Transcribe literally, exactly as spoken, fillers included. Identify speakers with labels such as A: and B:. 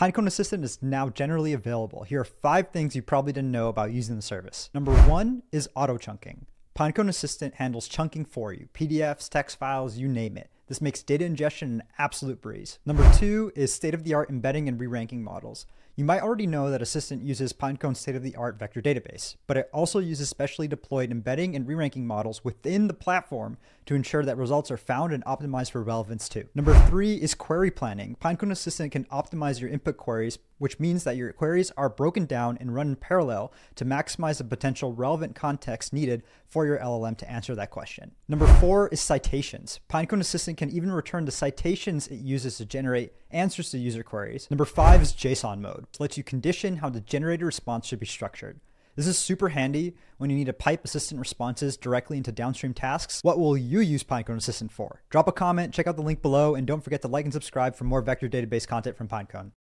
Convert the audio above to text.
A: Pinecone Assistant is now generally available. Here are five things you probably didn't know about using the service. Number one is auto chunking. Pinecone Assistant handles chunking for you. P D Fs, text files, you name it. This makes data ingestion an absolute breeze. Number two is state-of-the-art embedding and re-ranking models. You might already know that Assistant uses Pinecone's state-of-the-art vector database, but it also uses specially deployed embedding and re-ranking models within the platform to ensure that results are found and optimized for relevance too. Number three is query planning. Pinecone Assistant can optimize your input queries, which means that your queries are broken down and run in parallel to maximize the potential relevant context needed for your L L M to answer that question. Number four is citations. Pinecone Assistant can even return the citations it uses to generate answers to user queries. Number five is JSON Mode, which lets you condition how the generated response should be structured. This is super handy when you need to pipe Assistant responses directly into downstream tasks. What will you use Pinecone Assistant for? Drop a comment, check out the link below, and don't forget to like and subscribe for more vector database content from Pinecone.